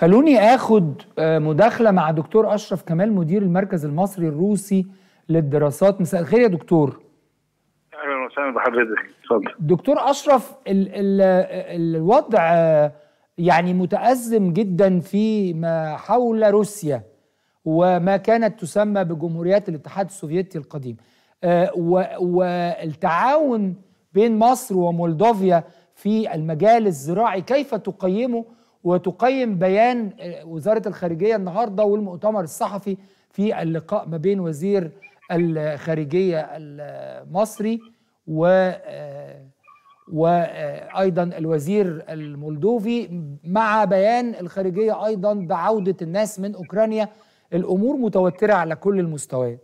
خلوني اخد مداخلة مع دكتور أشرف كمال مدير المركز المصري الروسي للدراسات. مساء الخير يا دكتور. اهلا وسهلا بحضرتك، اتفضل. دكتور أشرف، الوضع يعني متأزم جدا فيما حول روسيا وما كانت تسمى بجمهوريات الاتحاد السوفيتي القديم، والتعاون بين مصر ومولدوفيا في المجال الزراعي، كيف تقيمه وتقيم بيان وزارة الخارجية النهاردة والمؤتمر الصحفي في اللقاء ما بين وزير الخارجية المصري وأيضا الوزير المولدوفي، مع بيان الخارجية أيضا بعودة الناس من أوكرانيا؟ الأمور متوترة على كل المستويات.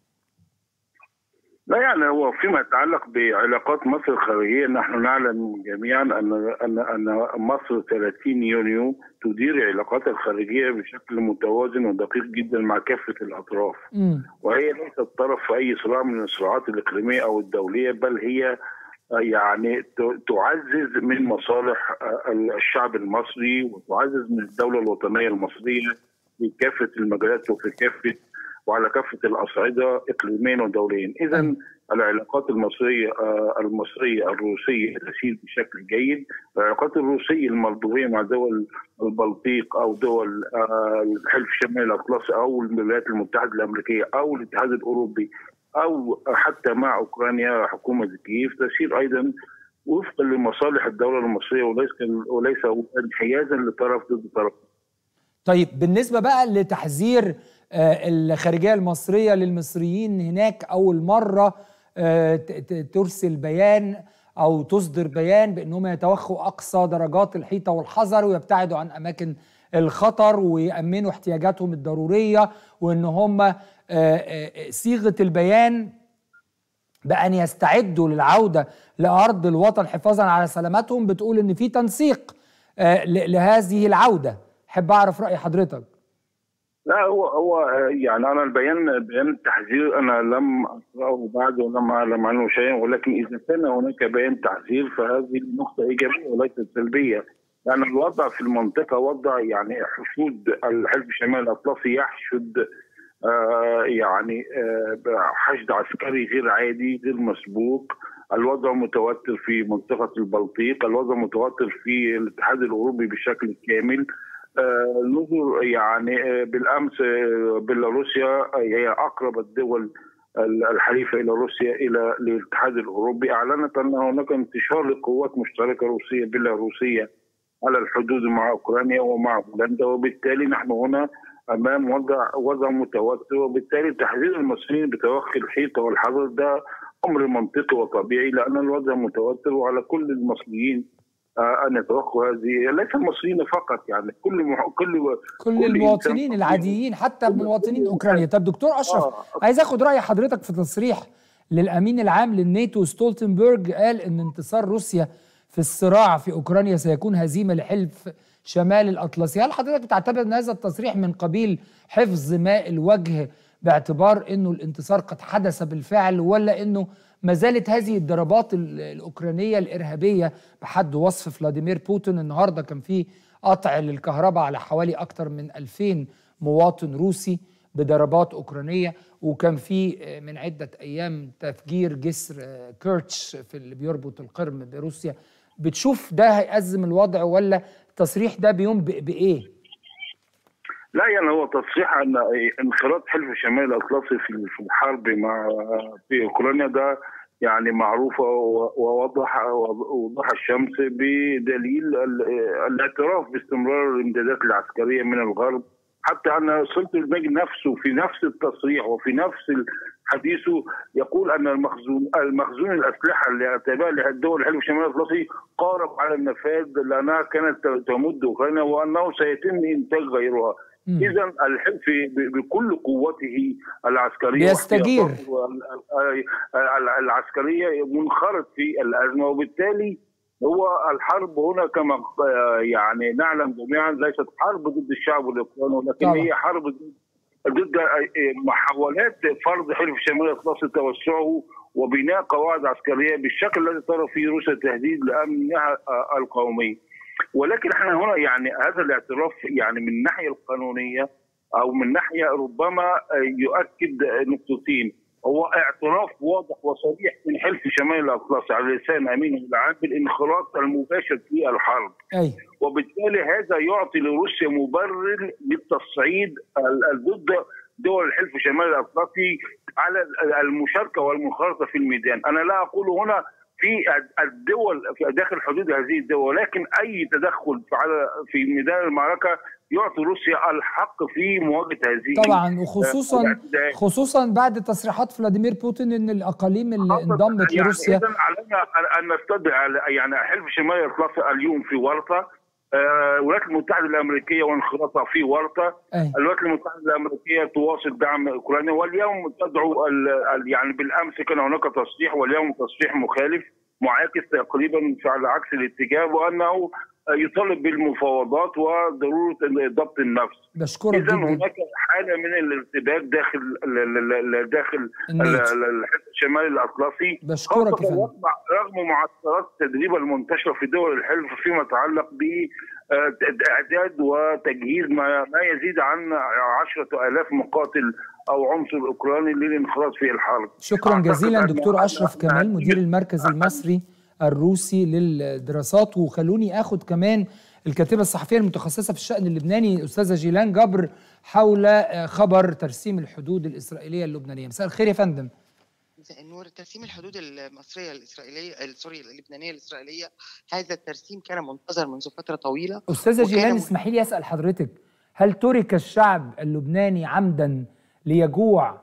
لا يعني هو فيما يتعلق بعلاقات مصر الخارجية، نحن نعلم جميعا أن مصر 30 يونيو تدير علاقاتها الخارجية بشكل متوازن ودقيق جدا مع كافة الأطراف. وهي ليست طرف في أي صراع من الصراعات الإقليمية أو الدولية، بل هي يعني تعزز من مصالح الشعب المصري وتعزز من الدولة الوطنية المصرية في كافة المجالات وعلى كافة الأصعدة إقليميا ودوليا. إذا العلاقات المصرية الروسية تسير بشكل جيد. العلاقات الروسية المولدوفية مع دول البلطيق أو دول الحلف الشمالي الأطلسي أو الولايات المتحدة الأمريكية أو الاتحاد الأوروبي أو حتى مع أوكرانيا حكومة كييف تسير أيضا وفقا لمصالح الدولة المصرية وليس انحيازا لطرف ضد طرف. طيب، بالنسبة بقى لتحذير الخارجية المصرية للمصريين هناك، أول مرة ترسل بيان أو تصدر بيان بأنهم يتوخوا أقصى درجات الحيطة والحذر ويبتعدوا عن أماكن الخطر ويأمنوا احتياجاتهم الضرورية، وأن هم صيغة البيان بأن يستعدوا للعودة لأرض الوطن حفاظا على سلامتهم، بتقول أن في تنسيق لهذه العودة. حب أعرف رأي حضرتك. لا هو يعني انا بيان التحذير انا لم اقراه بعد ولم اعلم عنه شيئا، ولكن اذا كان هناك بيان تحذير فهذه نقطه ايجابيه وليست سلبيه، لان الوضع في المنطقه وضع يعني حشود الحلف الشمالي الاطلسي يحشد حشد عسكري غير عادي غير مسبوق. الوضع متوتر في منطقه البلطيق، الوضع متوتر في الاتحاد الاوروبي بشكل كامل. نظر يعني بالامس بيلاروسيا هي اقرب الدول الحليفه الى روسيا الى الاتحاد الاوروبي اعلنت ان هناك انتشار لقوات مشتركه روسيه بيلاروسيه على الحدود مع اوكرانيا ومع بولندا، وبالتالي نحن هنا امام وضع متوتر، وبالتالي تحذير المصريين بتوخي الحيطه والحذر ده امر منطقي وطبيعي، لان الوضع متوتر وعلى كل المصريين أن يتوقعوا هذه، ليس المصريين فقط، يعني كل المواطنين العاديين، حتى مواطنين أوكرانيا. طب دكتور أشرف، عايز أخد رأي حضرتك في تصريح للأمين العام للناتو ستولتنبرج، قال إن انتصار روسيا في الصراع في أوكرانيا سيكون هزيمة لحلف شمال الأطلسي. هل حضرتك بتعتبر أن هذا التصريح من قبيل حفظ ماء الوجه باعتبار أنه الانتصار قد حدث بالفعل، ولا أنه ما زالت هذه الضربات الأوكرانية الإرهابية بحد وصف فلاديمير بوتين؟ النهاردة كان في قطع للكهرباء على حوالي أكثر من 2000 مواطن روسي بضربات أوكرانية، وكان في من عدة أيام تفجير جسر كيرتش في اللي بيربط القرم بروسيا. بتشوف ده هيأزم الوضع، ولا التصريح ده بينبئ بإيه؟ لا يعني هو تصريح ان انخراط حلف الشمال الاطلسي في الحرب في اوكرانيا ده يعني معروفه ووضح الشمس بدليل الاعتراف باستمرار الامدادات العسكريه من الغرب، حتى ان ستولتنبرج نفسه في نفس التصريح وفي نفس حديثه يقول ان المخزون الاسلحه اللي اعتبرها لدول الحلف الشمالي الاطلسي قارب على النفاذ لانها كانت تمد اوكرانيا وانه سيتم انتاج غيرها. إذا الحلف بكل قوته العسكرية يستجير العسكرية منخرط في الأزمة، وبالتالي هو الحرب هنا كما يعني نعلم جميعا ليست حرب ضد الشعب الأوكراني، ولكن هي حرب ضد محاولات فرض حلف الشمال الاطلسي توسعه وبناء قواعد عسكريه بالشكل الذي ترى فيه روسيا تهديد لامنها القومي. ولكن احنا هنا يعني هذا الاعتراف يعني من الناحيه القانونيه او من ناحيه ربما يؤكد نقطتين. هو اعتراف واضح وصريح من حلف شمال الاطلسي على لسان امينه العام بالانخراط المباشر في الحرب. أي. وبالتالي هذا يعطي لروسيا مبرر للتصعيد ضد دول الحلف شمال الاطلسي على المشاركه والمخالطه في الميدان. انا لا اقول هنا في الدول في داخل حدود هذه الدول، ولكن اي تدخل في ميدان المعركه يعطي روسيا الحق في مواجهه هذه طبعا، وخصوصا بعد تصريحات فلاديمير بوتين ان الاقاليم اللي انضمت لروسيا. اذا علينا ان نستدعي يعني حلف شمال الاطلسي اليوم في ورطه، الولايات المتحده الامريكيه وانخراطها في ورطه، الولايات المتحده الامريكيه تواصل دعم اوكرانيا، واليوم تدعو يعني بالامس كان هناك تصريح واليوم تصريح مخالف معاكس تقريبا على عكس الاتجاه، وانه يطالب بالمفاوضات وضروره ضبط النفس. بشكرك إذا جدا. هناك حاله من الارتباك داخل الحلف الشمالي الاطلسي. بشكرك يا فندم. رغم معسكرات التدريب المنتشره في دول الحلف فيما يتعلق باعداد وتجهيز ما يزيد عن 10,000 مقاتل او عنصر اوكراني للانخراط في الحرب. شكرا جزيلا دكتور اشرف كمال، مدير المركز المصري الروسي للدراسات. وخلوني اخد كمان الكاتبه الصحفيه المتخصصه في الشأن اللبناني الاستاذه جيلان جبر حول خبر ترسيم الحدود الاسرائيليه اللبنانيه. مساء الخير يا فندم. مساء النور. ترسيم الحدود المصريه الاسرائيليه اللبنانيه الاسرائيليه، هذا الترسيم كان منتظر منذ فتره طويله. استاذه جيلان، اسمحي لي اسال حضرتك، هل ترك الشعب اللبناني عمدا ليجوع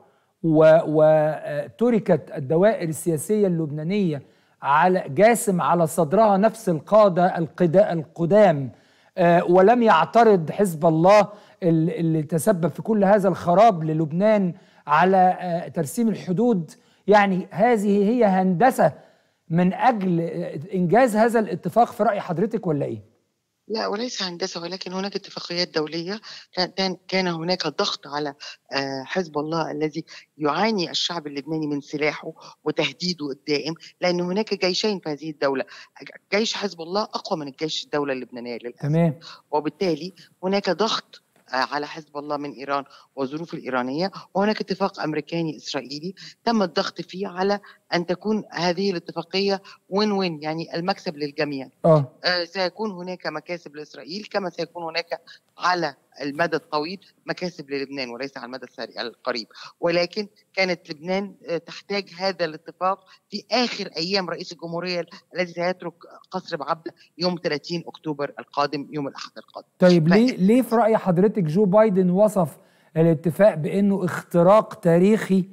وتركت الدوائر السياسيه اللبنانيه جاسم على صدرها نفس القادة القدام، ولم يعترض حزب الله اللي تسبب في كل هذا الخراب للبنان على ترسيم الحدود؟ يعني هذه هي هندسة من أجل إنجاز هذا الاتفاق في رأي حضرتك ولا إيه؟ لا، وليس هندسة، ولكن هناك اتفاقيات دولية. كان هناك ضغط على حزب الله الذي يعاني الشعب اللبناني من سلاحه وتهديده الدائم، لأن هناك جيشين في هذه الدولة. جيش حزب الله أقوى من الجيش الدولة اللبنانية للأسف. تمام. وبالتالي هناك ضغط على حزب الله من إيران والظروف الإيرانية، وهناك اتفاق أمريكاني إسرائيلي تم الضغط فيه على أن تكون هذه الاتفاقية وين وين، يعني المكسب للجميع. سيكون هناك مكاسب لإسرائيل كما سيكون هناك على المدى الطويل مكاسب للبنان، وليس على المدى القريب. ولكن كانت لبنان تحتاج هذا الاتفاق في آخر أيام رئيس الجمهورية الذي سيترك قصر بعبدة يوم 30 أكتوبر القادم، يوم الأحد القادم. طيب ليه في رأي حضرتك جو بايدن وصف الاتفاق بأنه اختراق تاريخي؟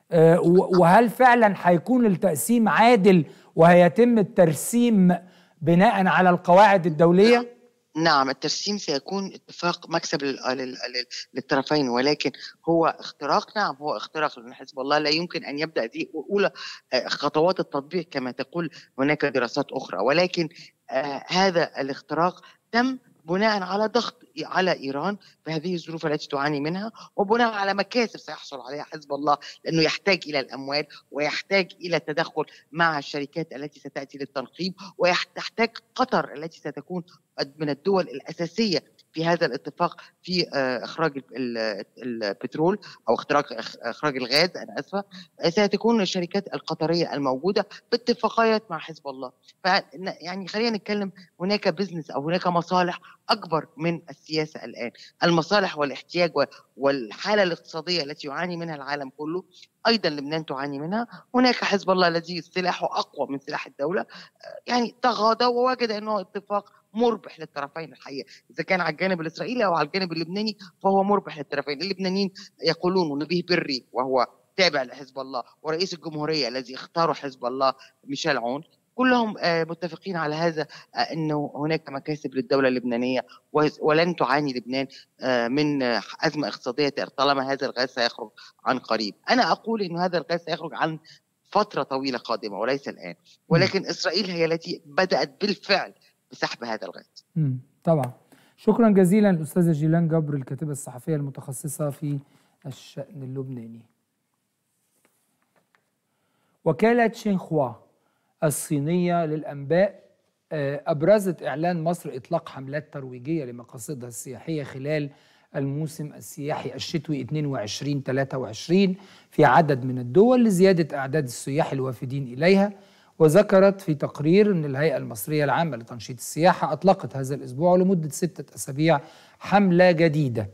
وهل فعلا هيكون التقسيم عادل وهيتم الترسيم بناء على القواعد الدولية؟ نعم، الترسيم سيكون اتفاق مكسب للطرفين، ولكن هو اختراق. نعم، هو اختراق، لأن حزب الله لا يمكن أن يبدأ ذي أولى خطوات التطبيق كما تقول هناك دراسات أخرى. ولكن هذا الاختراق تم بناء على ضغط على إيران في هذه الظروف التي تعاني منها، وبناء على مكاسب سيحصل عليها حزب الله، لأنه يحتاج إلى الأموال ويحتاج إلى التدخل مع الشركات التي ستأتي للتنقيب، ويحتاج قطر التي ستكون من الدول الأساسية في هذا الاتفاق في إخراج البترول أو إخراج الغاز. أنا أسفة، ستكون الشركات القطرية الموجودة باتفاقيات مع حزب الله. يعني خلينا نتكلم، هناك بزنس أو هناك مصالح أكبر من السياسة الآن. المصالح والاحتياج والحالة الاقتصادية التي يعاني منها العالم كله أيضا لبنان تعاني منها. هناك حزب الله الذي سلاحه أقوى من سلاح الدولة، يعني تغاضى ووجد أنه اتفاق مربح للطرفين الحقيقة، إذا كان على الجانب الإسرائيلي أو على الجانب اللبناني فهو مربح للطرفين. اللبنانيين يقولون، ونبيه بري وهو تابع لحزب الله ورئيس الجمهورية الذي اختاروا حزب الله ميشيل عون، كلهم متفقين على هذا، أنه هناك مكاسب للدولة اللبنانية ولن تعاني لبنان من أزمة اقتصادية طالما هذا الغاز سيخرج عن قريب. أنا أقول أن هذا الغاز سيخرج عن فترة طويلة قادمة وليس الآن، ولكن إسرائيل هي التي بدأت بالفعل بسحب هذا الغاز. طبعا. شكرا جزيلا الأستاذة جيلان جبر، الكاتبة الصحفية المتخصصة في الشأن اللبناني. وكالة شينخوا الصينية للأنباء أبرزت إعلان مصر إطلاق حملات ترويجية لمقاصدها السياحية خلال الموسم السياحي الشتوي 22-23 في عدد من الدول لزيادة أعداد السياح الوافدين إليها. وذكرت في تقرير أن الهيئة المصرية العامة لتنشيط السياحة أطلقت هذا الأسبوع لمدة 6 أسابيع حملة جديدة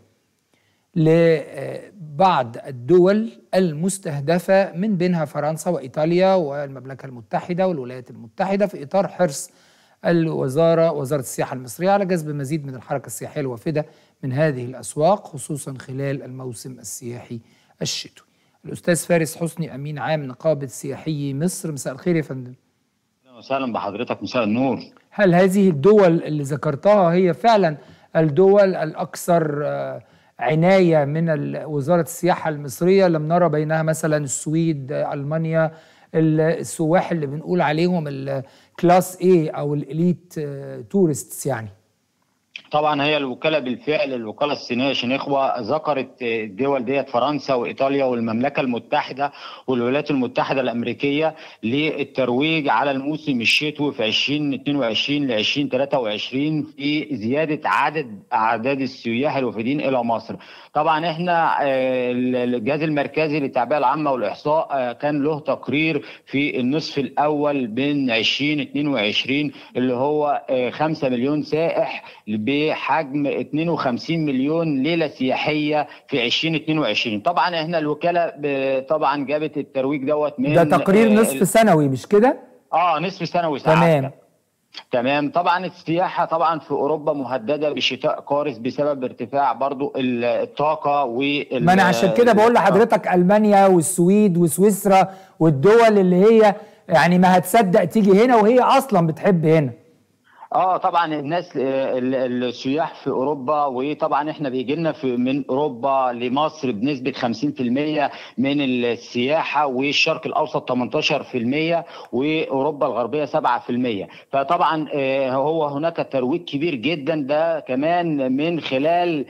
لبعض الدول المستهدفة من بينها فرنسا وإيطاليا والمملكة المتحدة والولايات المتحدة في إطار حرص وزارة السياحة المصرية على جذب مزيد من الحركة السياحية الوافدة من هذه الأسواق خصوصا خلال الموسم السياحي الشتوي. الأستاذ فارس حسني أمين عام نقابة سياحي مصر، مساء الخير يا فندم. اهلا وسهلا بحضرتك، مساء النور. هل هذه الدول اللي ذكرتها هي فعلا الدول الأكثر عناية من وزارة السياحة المصرية؟ لم نرى بينها مثلا السويد، ألمانيا، السواح اللي بنقول عليهم الكلاس A أو الإليت تورستس يعني؟ طبعا هي الوكاله بالفعل، الوكاله الصينيه شنيخوا ذكرت الدول ديت فرنسا وايطاليا والمملكه المتحده والولايات المتحده الامريكيه للترويج على الموسم الشتوي في 2022 ل 2023 في زياده اعداد السياح الوافدين الى مصر. طبعا احنا الجهاز المركزي للتعبئه العامه والاحصاء كان له تقرير في النصف الاول من 2022 اللي هو 5 مليون سائح بحجم 52 مليون ليله سياحيه في 2022. طبعا احنا الوكاله طبعا جابت الترويج دوت من ده تقرير نصف سنوي مش كده؟ نصف سنوي ساعات. تمام. طبعا السياحه طبعا في اوروبا مهدده بشتاء قارس بسبب ارتفاع برضو الطاقه ما انا عشان كده بقول لحضرتك المانيا والسويد وسويسرا والدول اللي هي يعني ما هتصدق تيجي هنا وهي اصلا بتحب هنا. طبعا الناس السياح في اوروبا، وطبعا احنا بيجي لنا من اوروبا لمصر بنسبه 50% من السياحه، والشرق الاوسط 18% واوروبا الغربيه 7%. فطبعا هو هناك ترويج كبير جدا ده كمان من خلال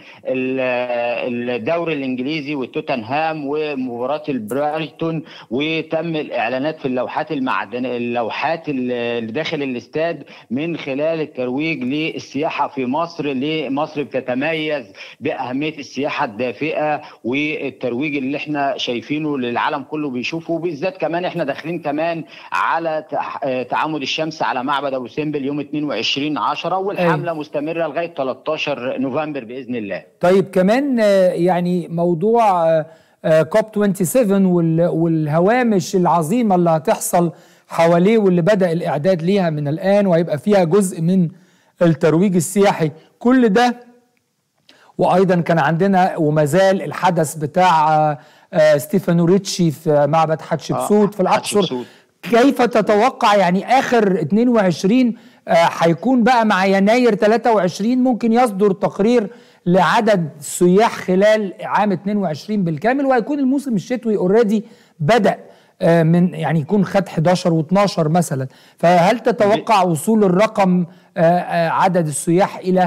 الدوري الانجليزي وتوتنهام ومباراه البرايتون، وتم الاعلانات في اللوحات اللي داخل الاستاد من خلال الترويج للسياحه في مصر. مصر بتتميز باهميه السياحه الدافئه والترويج اللي احنا شايفينه للعالم كله بيشوفه، وبالذات كمان احنا داخلين كمان على تعامد الشمس على معبد ابو سمبل يوم 22/10 والحمله مستمره لغايه 13 نوفمبر باذن الله. طيب كمان يعني موضوع كوب 27 والهوامش العظيمه اللي هتحصل حواليه واللي بدأ الإعداد ليها من الآن وهيبقى فيها جزء من الترويج السياحي، كل ده. وأيضا كان عندنا وما زال الحدث بتاع ستيفانو ريتشي في معبد حتشبسوت في الأقصر. كيف تتوقع يعني آخر 22 هيكون بقى مع يناير 23 ممكن يصدر تقرير لعدد السياح خلال عام 22 بالكامل، وهيكون الموسم الشتوي اوريدي بدأ من يعني يكون خد 11 و12 مثلا، فهل تتوقع وصول الرقم عدد السياح الى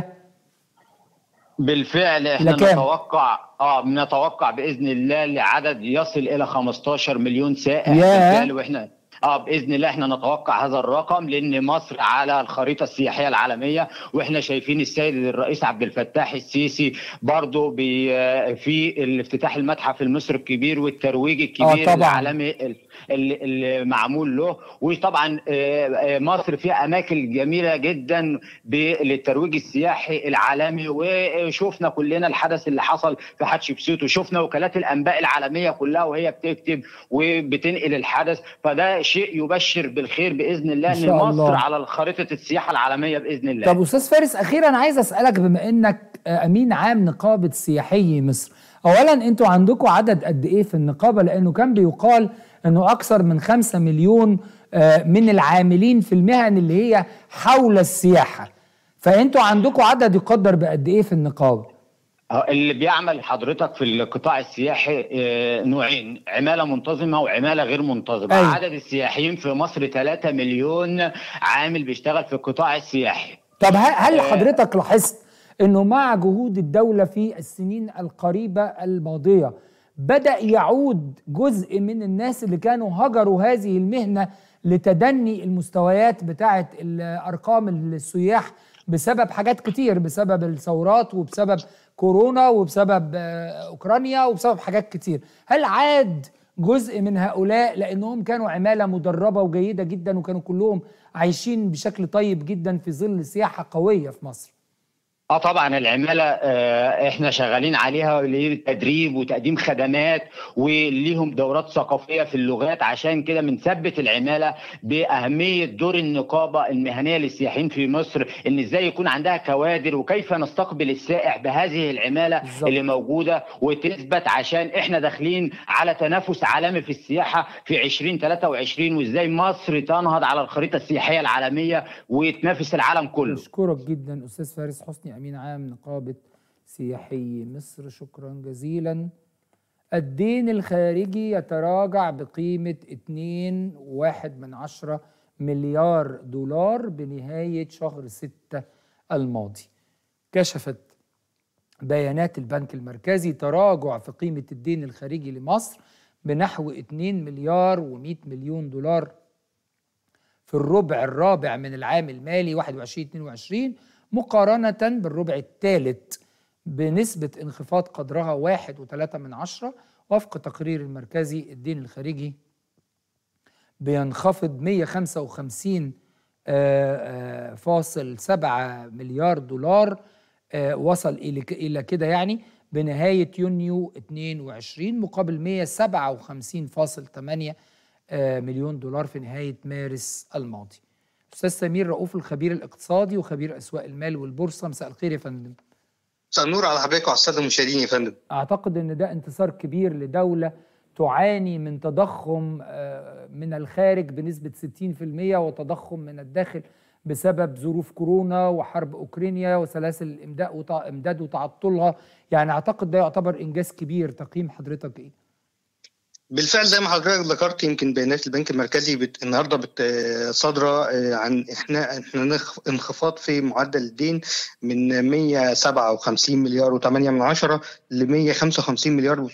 بالفعل احنا نتوقع باذن الله لعدد يصل الى 15 مليون سائح بالفعل، واحنا باذن الله احنا نتوقع هذا الرقم، لان مصر على الخريطه السياحيه العالميه، واحنا شايفين السيد الرئيس عبد الفتاح السيسي برضه في الافتتاح المتحف المصري الكبير والترويج الكبير العالمي اللي معمول له. وطبعا مصر فيها اماكن جميله جدا للترويج السياحي العالمي، وشوفنا كلنا الحدث اللي حصل في حتشبسوت، وشوفنا وكالات الانباء العالميه كلها وهي بتكتب وبتنقل الحدث، فده شيء يبشر بالخير باذن الله ان مصر على خريطه السياحه العالميه باذن الله. طب استاذ فارس، اخيرا عايز اسالك بما انك امين عام نقابه سياحي مصر، اولا انتوا عندكم عدد قد ايه في النقابه؟ لانه كان بيقال انه اكثر من 5 مليون من العاملين في المهن اللي هي حول السياحه، فانتوا عندكم عدد يقدر بقد ايه في النقابه؟ اللي بيعمل حضرتك في القطاع السياحي نوعين، عمالة منتظمة وعمالة غير منتظمة. عدد السياحيين في مصر 3 مليون عامل بيشتغل في القطاع السياحي. طب هل حضرتك لاحظت انه مع جهود الدولة في السنين القريبة الماضية بدأ يعود جزء من الناس اللي كانوا هجروا هذه المهنة لتدني المستويات بتاعه الارقام السياح بسبب حاجات كتير، بسبب الثورات وبسبب كورونا وبسبب اوكرانيا وبسبب حاجات كتير. هل عاد جزء من هؤلاء لانهم كانوا عماله مدربه وجيده جدا وكانوا كلهم عايشين بشكل طيب جدا في ظل سياحه قويه في مصر؟ طبعا العماله احنا شغالين عليها لتدريب وتقديم خدمات وليهم دورات ثقافيه في اللغات، عشان كده بنثبت العماله باهميه دور النقابه المهنيه للسياحين في مصر، ان ازاي يكون عندها كوادر وكيف نستقبل السائح بهذه العماله بالزبط. اللي موجوده وتثبت، عشان احنا داخلين على تنافس عالمي في السياحه في 2023، وازاي مصر تنهض على الخريطه السياحيه العالميه وتنافس العالم كله. اشكرك جدا استاذ فارس حسني، امين عام نقابه سياحي مصر، شكرا جزيلا. الدين الخارجي يتراجع بقيمه 2.1 مليار دولار بنهايه شهر 6 الماضي. كشفت بيانات البنك المركزي تراجع في قيمه الدين الخارجي لمصر بنحو 2 مليار و100 مليون دولار في الربع الرابع من العام المالي 21-22 مقارنة بالربع الثالث، بنسبة انخفاض قدرها 1.3%. وفق تقرير المركزي الدين الخارجي بينخفض 155.7 مليار دولار، وصل إلى كده يعني بنهاية يونيو 22 مقابل 157.8 مليون دولار في نهاية مارس الماضي. أستاذ سمير رؤوف الخبير الاقتصادي وخبير أسواق المال والبورصة، مساء الخير يا فندم. مساء النور على حضرتك وعلى السادة المشاهدين يا فندم. أعتقد أن ده انتصار كبير لدولة تعاني من تضخم من الخارج بنسبة 60% وتضخم من الداخل بسبب ظروف كورونا وحرب أوكرانيا وسلاسل الإمداد وتعطلها. يعني أعتقد ده يعتبر إنجاز كبير. تقييم حضرتك إيه؟ بالفعل زي ما حضرتك ذكرت، يمكن بيانات البنك المركزي النهارده صادره عن احنا انخفاض في معدل الدين من 157 مليار و8 من عشرة ل 155 مليار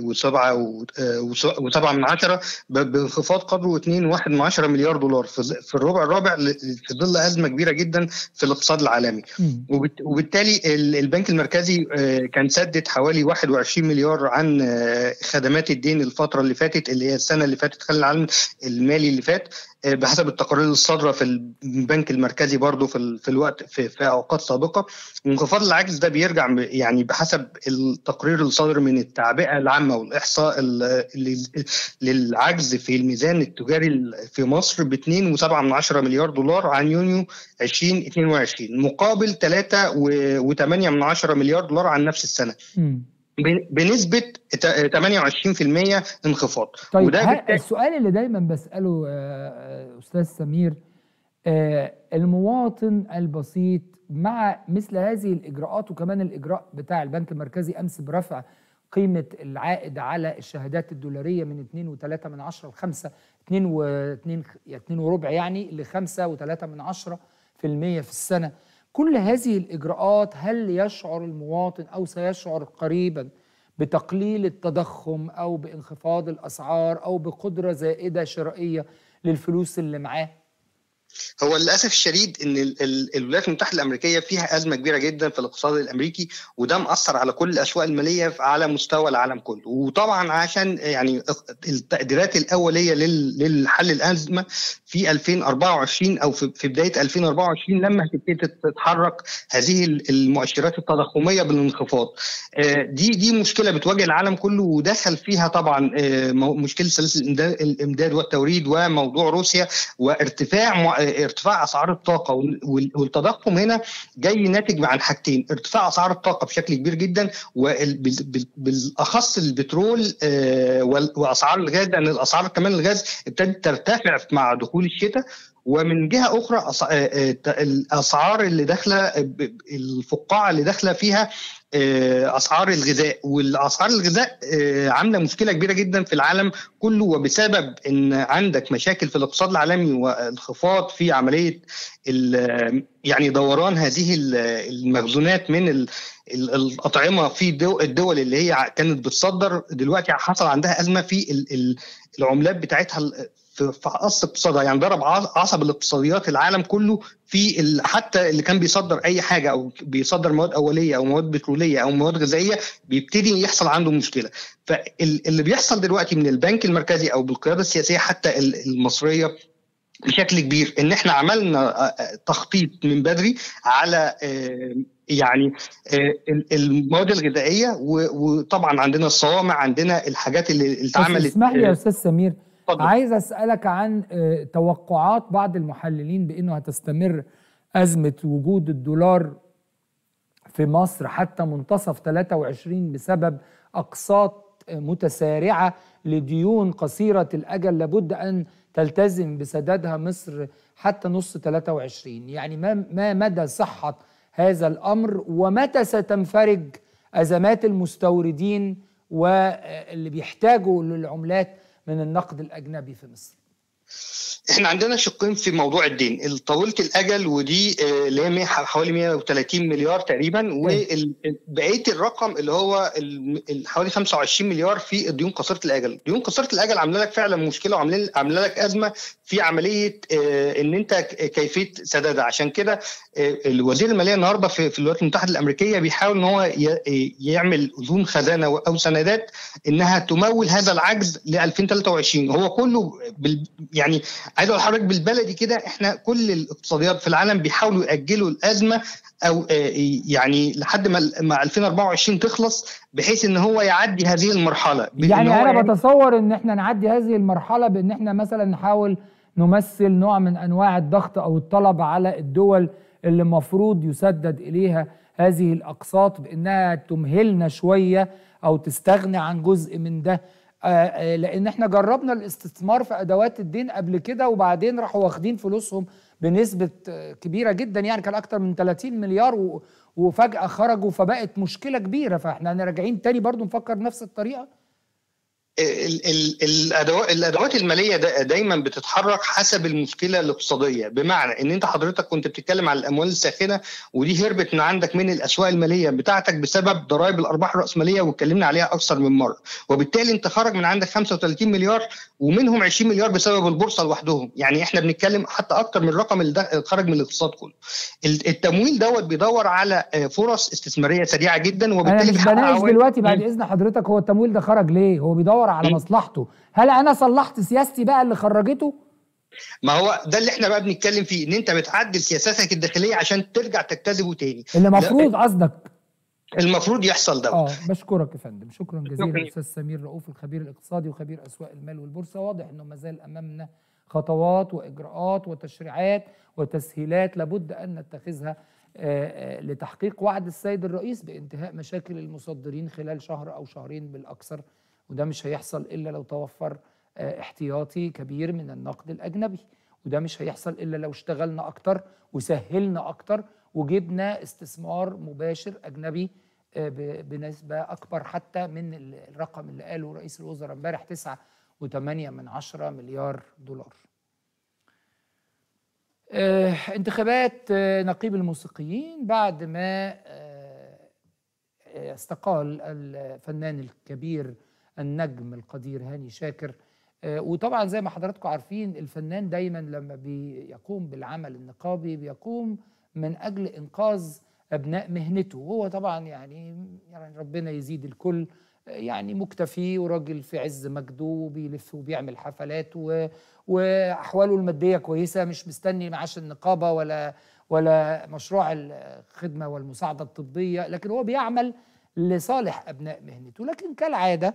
و7 من عشرة، بانخفاض قدره 2.1 مليار دولار في الربع الرابع في ظل ازمه كبيره جدا في الاقتصاد العالمي. وبالتالي البنك المركزي كان سدد حوالي 21 مليار عن خدمات الدين الفتره اللي فاتت، اللي هي السنه اللي فاتت خلال العام المالي اللي فات، بحسب التقارير الصادره في البنك المركزي برضو في الوقت في اوقات سابقه. وانخفاض العجز ده بيرجع يعني بحسب التقرير الصادر من التعبئه العامه والاحصاء للعجز في الميزان التجاري في مصر ب 2.7 مليار دولار عن يونيو 2022 مقابل 3.8 مليار دولار عن نفس السنه، بنسبة 28% انخفاض. طيب وده السؤال اللي دايما بسأله أستاذ سمير، المواطن البسيط مع مثل هذه الإجراءات، وكمان الإجراء بتاع البنك المركزي أمس برفع قيمة العائد على الشهادات الدولارية من 2.3 ل 5 2.4 يعني ل 5.3% في السنة. كل هذه الإجراءات هل يشعر المواطن أو سيشعر قريبا بتقليل التضخم أو بانخفاض الأسعار أو بقدرة زائدة شرائية للفلوس اللي معاه؟ هو للاسف الشديد ان الولايات المتحده الامريكيه فيها ازمه كبيره جدا في الاقتصاد الامريكي، وده مأثر على كل الاسواق الماليه على مستوى العالم كله. وطبعا عشان يعني التقديرات الاوليه للحل الازمه في 2024 او في بدايه 2024 لما هتبتدي تتحرك هذه المؤشرات التضخميه بالانخفاض. دي مشكله بتواجه العالم كله، ودخل فيها طبعا مشكله سلاسل الامداد والتوريد وموضوع روسيا وارتفاع اسعار الطاقه. والتضخم هنا جاي ناتج عن حاجتين: ارتفاع اسعار الطاقه بشكل كبير جدا، وبالاخص البترول واسعار الغاز، لان الاسعار كمان الغاز ابتدت ترتفع مع دخول الشتاء. ومن جهه اخرى الاسعار اللي داخله، الفقاعه اللي داخله فيها اسعار الغذاء. والاسعار الغذاء عامله مشكله كبيره جدا في العالم كله، وبسبب ان عندك مشاكل في الاقتصاد العالمي وانخفاض في عمليه يعني دوران هذه المخزونات من الاطعمه في الدول اللي هي كانت بتصدر، دلوقتي حصل عندها ازمه في العملات بتاعتها في قص اقتصادها، يعني ضرب عصب الاقتصاديات العالم كله في حتى اللي كان بيصدر اي حاجه او بيصدر مواد اوليه او مواد بتروليه او مواد غذائيه بيبتدي يحصل عنده مشكله. فاللي بيحصل دلوقتي من البنك المركزي او بالقياده السياسيه حتى المصريه بشكل كبير ان احنا عملنا تخطيط من بدري على يعني المواد الغذائيه، وطبعا عندنا الصوامع، عندنا الحاجات اللي اتعملت. اسمح لي يا استاذ سمير، عايز اسالك عن توقعات بعض المحللين بانه هتستمر ازمه وجود الدولار في مصر حتى منتصف 23 بسبب اقساط متسارعه لديون قصيره الاجل لابد ان تلتزم بسدادها مصر حتى نص 23. يعني ما مدى صحة هذا الأمر، ومتى ستنفرج أزمات المستوردين واللي بيحتاجوا للعملات من النقد الأجنبي في مصر؟ احنا عندنا شقين في موضوع الدين، طويله الاجل ودي اللي هي حوالي 130 مليار تقريبا، وبقيه الرقم اللي هو حوالي 25 مليار في الديون قصيره الاجل. ديون قصيره الاجل عامله لك فعلا مشكله وعامله لك ازمه في عمليه ان انت كيفيه سدادها. عشان كده الوزير الماليه النهارده في الولايات المتحده الامريكيه بيحاول ان هو يعمل اذون خزانه او سندات انها تمول هذا العجز ل 2023. هو كله يعني عايز اقول لحضرتك بالبلدي كده، احنا كل الاقتصاديات في العالم بيحاولوا ياجلوا الازمه او يعني لحد ما 2024 تخلص بحيث ان هو يعدي هذه المرحله. يعني انا بتصور ان احنا نعدي هذه المرحله بان احنا مثلا نحاول نمثل نوع من انواع الضغط او الطلب على الدول اللي المفروض يسدد اليها هذه الاقساط بانها تمهلنا شويه او تستغني عن جزء من ده، لان احنا جربنا الاستثمار في ادوات الدين قبل كده وبعدين راحوا واخدين فلوسهم بنسبه كبيره جدا، يعني كان اكتر من 30 مليار وفجاه خرجوا، فبقت مشكله كبيره. فاحنا راجعين تاني برضو نفكر بنفس الطريقه. الادوات الماليه دايما بتتحرك حسب المشكله الاقتصاديه، بمعنى ان انت حضرتك كنت بتتكلم على الاموال الساخنه ودي هربت من عندك من الاسواق الماليه بتاعتك بسبب ضرائب الارباح الراسماليه واتكلمنا عليها اكثر من مره، وبالتالي انت خرج من عندك 35 مليار ومنهم 20 مليار بسبب البورصه لوحدهم. يعني احنا بنتكلم حتى اكثر من الرقم اللي خرج من الاقتصاد كله. التمويل بيدور على فرص استثماريه سريعه جدا، وبالتالي انا مش بناقش دلوقتي بعد اذن حضرتك هو التمويل ده خرج ليه، هو بيدور على مصلحته. هل انا صلحت سياستي بقى اللي خرجته؟ ما هو ده اللي احنا بقى بنتكلم فيه، ان انت بتعدل سياساتك الداخليه عشان ترجع تجتذبه تاني. اللي المفروض قصدك المفروض يحصل ده. بشكرك يا فندم، شكرا جزيلا استاذ سمير رؤوف الخبير الاقتصادي وخبير اسواق المال والبورصه. واضح انه ما زال امامنا خطوات واجراءات وتشريعات وتسهيلات لابد ان نتخذها لتحقيق وعد السيد الرئيس بانتهاء مشاكل المصدرين خلال شهر او شهرين بالاكثر، وده مش هيحصل الا لو توفر احتياطي كبير من النقد الاجنبي، وده مش هيحصل الا لو اشتغلنا اكتر وسهلنا اكتر وجبنا استثمار مباشر اجنبي بنسبه اكبر حتى من الرقم اللي قاله رئيس الوزراء امبارح 9.8 مليار دولار. انتخابات نقيب الموسيقيين بعد ما استقال الفنان الكبير النجم القدير هاني شاكر. وطبعا زي ما حضراتكم عارفين الفنان دايما لما بيقوم بالعمل النقابي بيقوم من أجل إنقاذ أبناء مهنته، وهو طبعا يعني ربنا يزيد الكل، يعني مكتفي وراجل في عز مجده وبيلف وبيعمل حفلات وأحواله المادية كويسة، مش مستني معاش النقابة ولا مشروع الخدمة والمساعدة الطبية، لكن هو بيعمل لصالح أبناء مهنته. لكن كالعادة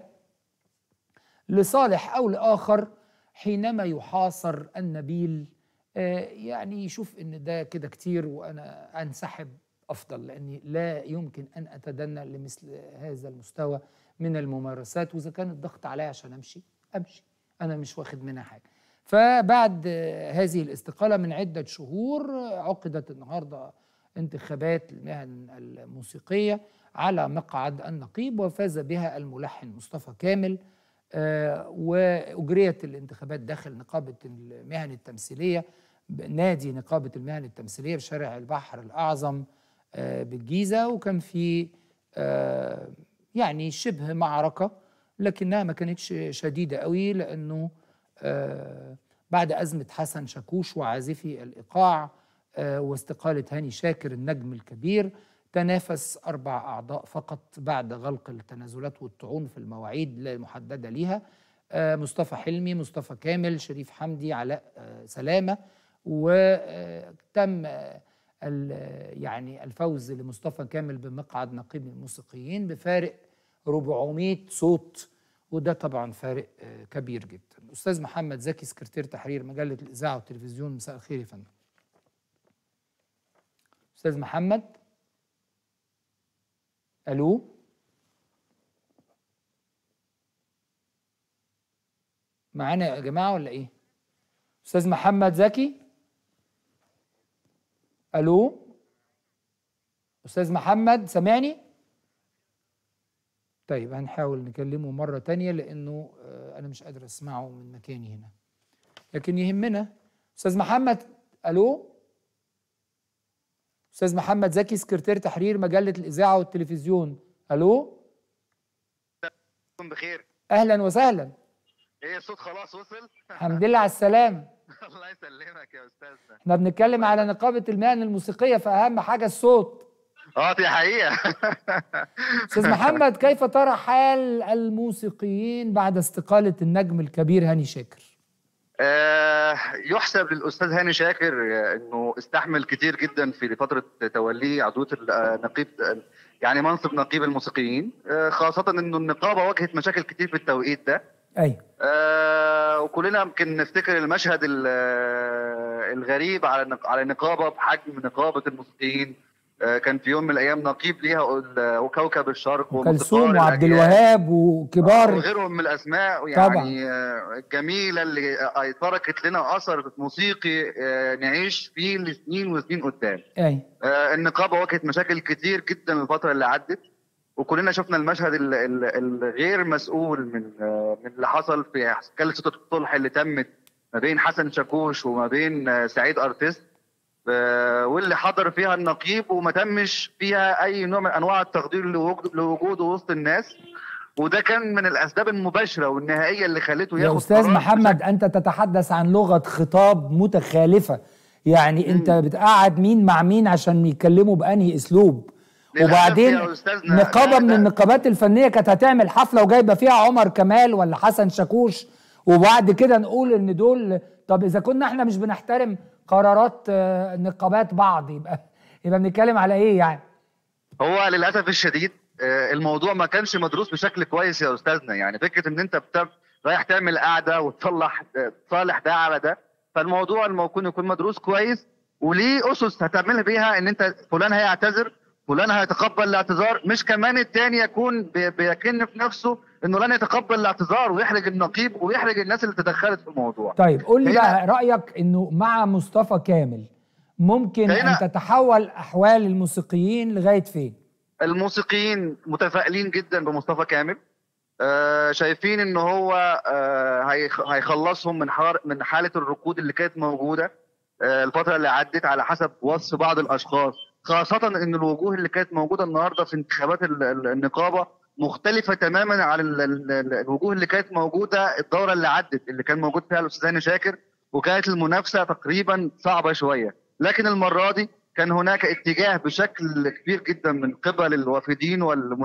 لصالح أو لآخر حينما يحاصر النبيل يعني يشوف ان ده كده كتير وانا انسحب افضل، لاني لا يمكن ان اتدنى لمثل هذا المستوى من الممارسات، واذا كان الضغط عليا عشان امشي انا مش واخد منها حاجه. فبعد هذه الاستقاله من عده شهور عقدت النهارده انتخابات المهن الموسيقيه على مقعد النقيب، وفاز بها الملحن مصطفى كامل. وأجريت الانتخابات داخل نقابة المهن التمثيلية، نادي نقابة المهن التمثيلية بشارع البحر الأعظم بالجيزة، وكان في يعني شبه معركة لكنها ما كانتش شديدة قوي، لأنه بعد أزمة حسن شاكوش وعازفي الإيقاع واستقالة هاني شاكر النجم الكبير، تنافس 4 أعضاء فقط بعد غلق التنازلات والطعون في المواعيد المحددة ليها. مصطفى حلمي، مصطفى كامل، شريف حمدي، علاء سلامة، وتم يعني الفوز لمصطفى كامل بمقعد نقيب الموسيقيين بفارق 400 صوت، وده طبعا فارق كبير جدا. أستاذ محمد زكي، سكرتير تحرير مجلة الإذاعة والتلفزيون، مساء الخير يا فندم. أستاذ محمد، ألو؟ معانا يا جماعة ولا إيه؟ أستاذ محمد زكي؟ ألو؟ أستاذ محمد سامعني؟ طيب هنحاول نكلمه مرة تانية لأنه أنا مش قادر أسمعه من مكاني هنا، لكن يهمنا. أستاذ محمد، ألو؟ أستاذ محمد زكي، سكرتير تحرير مجلة الإذاعة والتلفزيون، ألو؟ بخير. أهلا وسهلا. إيه الصوت خلاص وصل؟ الحمد لله على السلامة. الله يسلمك يا أستاذنا. احنا بنتكلم على نقابة المهن الموسيقية، فأهم حاجة الصوت. دي حقيقة. أستاذ محمد، كيف ترى حال الموسيقيين بعد استقالة النجم الكبير هاني شاكر؟ يحسب للأستاذ هاني شاكر إنه استحمل كتير جدا في فترة توليه عضوية النقيب، يعني منصب نقيب الموسيقيين، خاصة إنه النقابة واجهت مشاكل كتير في التوقيت ده. أيوة. وكلنا يمكن نفتكر المشهد الغريب على النقابة بحجم نقابة الموسيقيين. كان في يوم من الايام نقيب ليها وكوكب الشرق وكلثوم وعبد الوهاب وكبار وغيرهم من الاسماء يعني الجميله اللي تركت لنا اثر موسيقي نعيش فيه لسنين وسنين قدام. النقابه واجهت مشاكل كتير جدا الفتره اللي عدت، وكلنا شفنا المشهد الغير مسؤول من اللي حصل في جلسه الصلح اللي تمت ما بين حسن شاكوش وما بين سعيد ارتيست، واللي حضر فيها النقيب وما تمش فيها اي نوع من انواع التقدير لوجوده وسط الناس، وده كان من الاسباب المباشره والنهائيه اللي خلته ياخد. يا استاذ محمد، انت تتحدث عن لغه خطاب متخالفه، يعني انت بتقعد مين مع مين عشان يتكلموا بانهي اسلوب؟ وبعدين نقابه من النقابات الفنيه كانت هتعمل حفله وجايبه فيها عمر كمال ولا حسن شاكوش، وبعد كده نقول ان دول. طب اذا كنا احنا مش بنحترم قرارات نقابات بعض، يبقى بنتكلم على ايه يعني؟ هو للاسف الشديد الموضوع ما كانش مدروس بشكل كويس يا استاذنا. يعني فكره ان انت رايح تعمل قعده وتصلح ده على ده، فالموضوع الممكن يكون مدروس كويس وليه اسس هتعملها بيها، ان انت فلان هيعتذر، فلان هيتقبل الاعتذار، مش كمان التاني يكون بيكن في نفسه انه لن يتقبل الاعتذار ويحرج النقيب ويحرج الناس اللي تدخلت في الموضوع. طيب قول لي بقى رايك انه مع مصطفى كامل ممكن ان تتحول احوال الموسيقيين لغايه فين؟ الموسيقيين متفائلين جدا بمصطفى كامل، شايفين ان هو هيخلصهم من حاله الركود اللي كانت موجوده الفتره اللي عدت على حسب وصف بعض الاشخاص، خاصه ان الوجوه اللي كانت موجوده النهارده في انتخابات النقابه مختلفه تماما عن الوجوه اللي كانت موجوده الدوره اللي عدت، اللي كان موجود فيها الاستاذ هاني شاكر، وكانت المنافسه تقريبا صعبه شويه. لكن المره دي كان هناك اتجاه بشكل كبير جدا من قبل الوافدين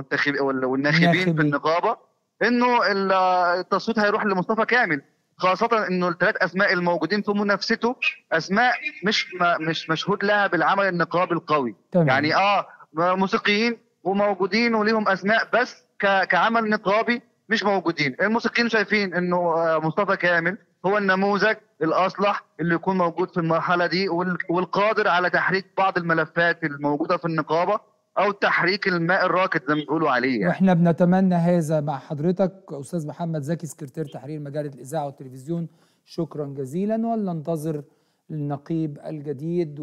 والناخبين في النقابه انه التصويت هيروح لمصطفى كامل، خاصه انه الثلاث اسماء الموجودين في منافسته اسماء مش مشهود لها بالعمل النقابي القوي. تمام. يعني موسيقيين وموجودين وليهم اسماء، بس كعمل نقابي مش موجودين. الموسيقيين شايفين انه مصطفى كامل هو النموذج الاصلح اللي يكون موجود في المرحله دي، والقادر على تحريك بعض الملفات الموجوده في النقابه او تحريك الماء الراكد زي ما بيقولوا عليه يعني. واحنا بنتمنى هذا مع حضرتك استاذ محمد زكي، سكرتير تحرير مجله الاذاعه والتلفزيون. شكرا جزيلا، ولننتظر النقيب الجديد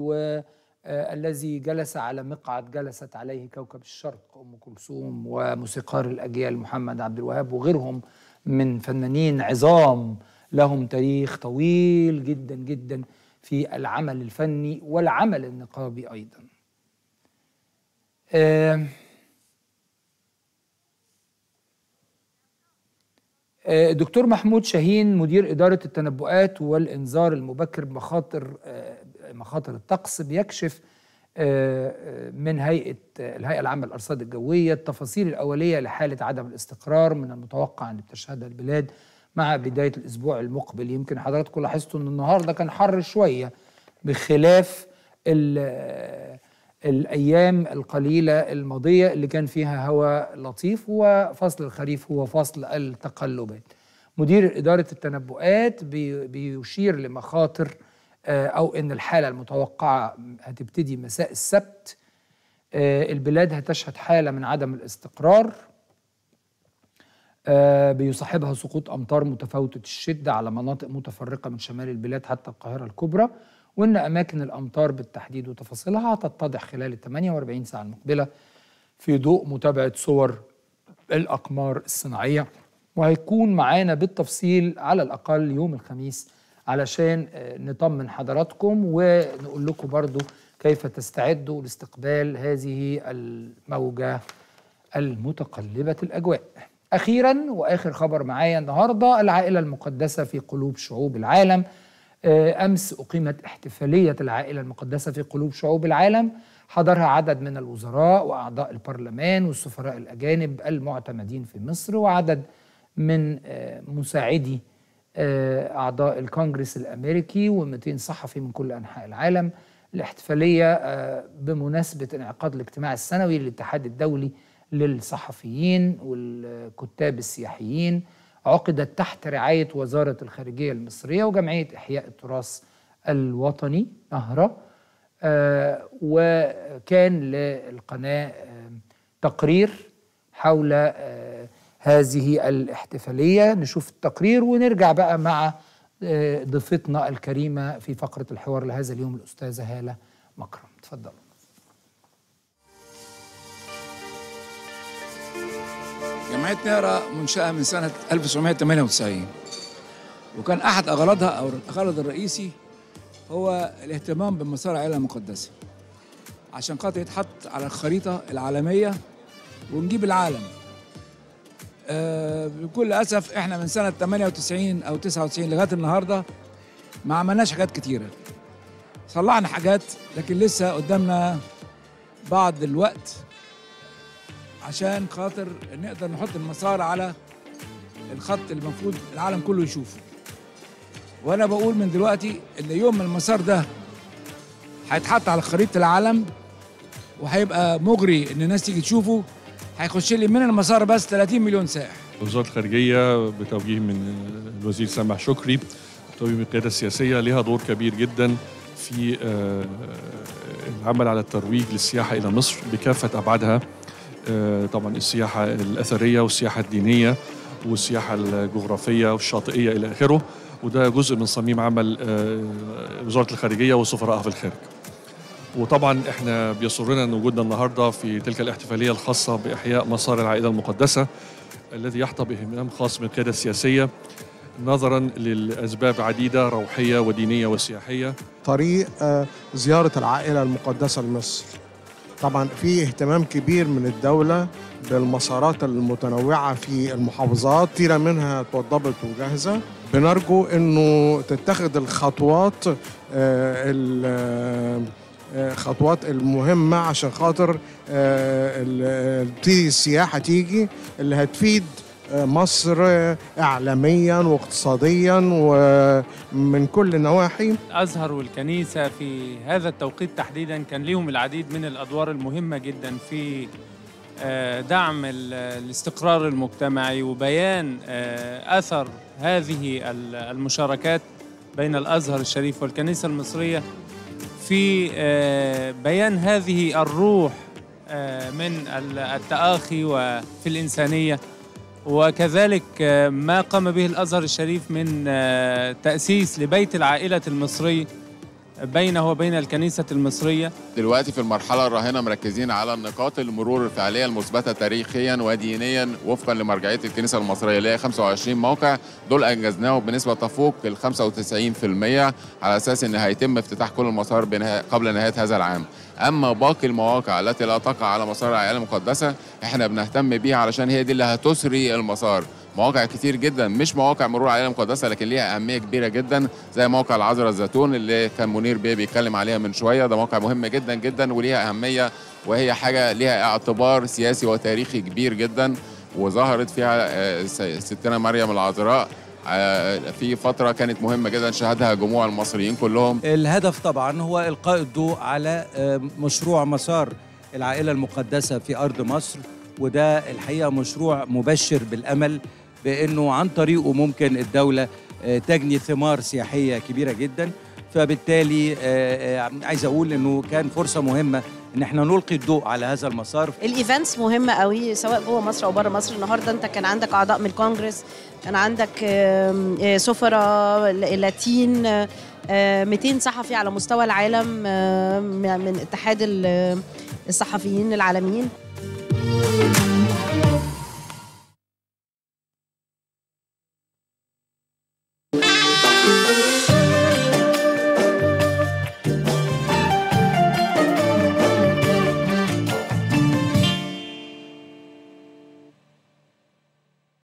والذي جلس على مقعد جلست عليه كوكب الشرق ام كلثوم وموسيقار الاجيال محمد عبد الوهاب وغيرهم من فنانين عظام لهم تاريخ طويل جدا جدا في العمل الفني والعمل النقابي أيضا. دكتور محمود شاهين مدير إدارة التنبؤات والإنذار المبكر بمخاطر الطقس بيكشف من الهيئة العامة للأرصاد الجوية التفاصيل الأولية لحالة عدم الاستقرار من المتوقع أن تشهدها البلاد مع بداية الأسبوع المقبل. يمكن حضراتكم لاحظتوا أن النهاردة كان حر شوية بخلاف الأيام القليلة الماضية اللي كان فيها هواء لطيف، وفصل الخريف هو فصل التقلبات. مدير إدارة التنبؤات بيشير لمخاطر أو إن الحالة المتوقعة هتبتدي مساء السبت. البلاد هتشهد حالة من عدم الاستقرار بيصاحبها سقوط أمطار متفاوتة الشدة على مناطق متفرقة من شمال البلاد حتى القاهرة الكبرى، وإن أماكن الأمطار بالتحديد وتفاصيلها هتتضح خلال ال 48 ساعة المقبلة في ضوء متابعة صور الأقمار الصناعية، وهيكون معانا بالتفصيل على الأقل يوم الخميس علشان نطمن حضراتكم ونقول لكم برضو كيف تستعدوا لاستقبال هذه الموجة المتقلبة الأجواء. أخيرا وآخر خبر معايا النهاردة، العائلة المقدسة في قلوب شعوب العالم. أمس أقيمت احتفالية العائلة المقدسة في قلوب شعوب العالم، حضرها عدد من الوزراء وأعضاء البرلمان والسفراء الأجانب المعتمدين في مصر، وعدد من مساعدي أعضاء الكونغرس الأمريكي و200 صحفي من كل أنحاء العالم. الاحتفالية بمناسبة انعقاد الاجتماع السنوي للاتحاد الدولي للصحفيين والكتاب السياحيين، عقدت تحت رعاية وزارة الخارجية المصرية وجمعية إحياء التراث الوطني نهرة. وكان للقناة تقرير حول هذه الاحتفالية. نشوف التقرير ونرجع بقى مع ضيفتنا الكريمة في فقرة الحوار لهذا اليوم الأستاذة هالة مكرم. تفضل. جمعية نهرة منشأة من سنة 1998، وكان أحد أغراضها أو الغرض الرئيسي هو الاهتمام بمسار العائلة المقدسة عشان خاطر يتحط على الخريطة العالمية ونجيب العالم. بكل أسف إحنا من سنة 98 أو 99 لغاية النهاردة ما عملناش حاجات كتيرة. صلحنا حاجات لكن لسه قدامنا بعض الوقت عشان خاطر نقدر نحط المسار على الخط اللي المفروض العالم كله يشوفه. وانا بقول من دلوقتي ان يوم المسار ده هيتحط على خريطة العالم وهيبقى مغري ان الناس تيجي تشوفه، هيخش لي من المسار بس 30 مليون سائح. وزارة الخارجية بتوجيه من الوزير سامح شكري وتوجيه من القيادة السياسية لها دور كبير جدا في العمل على الترويج للسياحة إلى مصر بكافة أبعادها. طبعا السياحة الأثرية والسياحة الدينية والسياحة الجغرافية والشاطئية إلى آخره، وده جزء من صميم عمل وزارة الخارجية وسفراءها في الخارج. وطبعا احنا بيسرنا ان وجودنا النهارده في تلك الاحتفالية الخاصة بإحياء مسار العائلة المقدسة الذي يحظى باهتمام خاص من القيادة السياسية نظرا للأسباب عديدة روحية ودينية وسياحية. طريق زيارة العائلة المقدسة لمصر، طبعا في اهتمام كبير من الدولة بالمسارات المتنوعة في المحافظات، كثيرة منها توضبت وجاهزة. بنرجو انه تتخذ الخطوات خطوات المهمة عشان خاطر تيجي السياحة تيجي اللي هتفيد مصر إعلاميا واقتصاديا ومن كل النواحي. الأزهر والكنيسة في هذا التوقيت تحديدا كان لهم العديد من الأدوار المهمة جدا في دعم الاستقرار المجتمعي وبيان أثر هذه المشاركات بين الأزهر الشريف والكنيسة المصرية في بيان هذه الروح من التآخي وفي الإنسانية، وكذلك ما قام به الأزهر الشريف من تأسيس لبيت العائلة المصري بينه وبين الكنيسة المصرية. دلوقتي في المرحلة الراهنة مركزين على النقاط المرور الفعلية المثبتة تاريخيا ودينيا وفقا لمرجعية الكنيسة المصرية اللي هي 25 موقع، دول أنجزناهم بنسبة تفوق ال 95% على أساس إن هيتم افتتاح كل المسار قبل نهاية هذا العام. اما باقي المواقع التي لا تقع على مسار العائله المقدسه احنا بنهتم بيها علشان هي دي اللي هتسري المسار. مواقع كتير جدا مش مواقع مرور العائله المقدسه لكن ليها اهميه كبيره جدا، زي موقع العذراء الزيتون اللي كان منير بيه بيتكلم عليها من شويه، ده موقع مهم جدا جدا وليها اهميه، وهي حاجه ليها اعتبار سياسي وتاريخي كبير جدا، وظهرت فيها ستنا مريم العذراء في فترة كانت مهمة جدا شهدها جموع المصريين كلهم. الهدف طبعا هو إلقاء الضوء على مشروع مسار العائلة المقدسة في أرض مصر، وده الحقيقة مشروع مبشر بالأمل بأنه عن طريقه ممكن الدولة تجني ثمار سياحية كبيرة جدا. فبالتالي عايز أقول أنه كان فرصة مهمة ان احنا نلقي الضوء على هذا المسار. الايفنتس مهمه قوي سواء جوه مصر او بره مصر. النهارده انت كان عندك اعضاء من الكونجرس، كان عندك سفراء لاتين، 200 صحفي على مستوى العالم من اتحاد الصحفيين العالميين.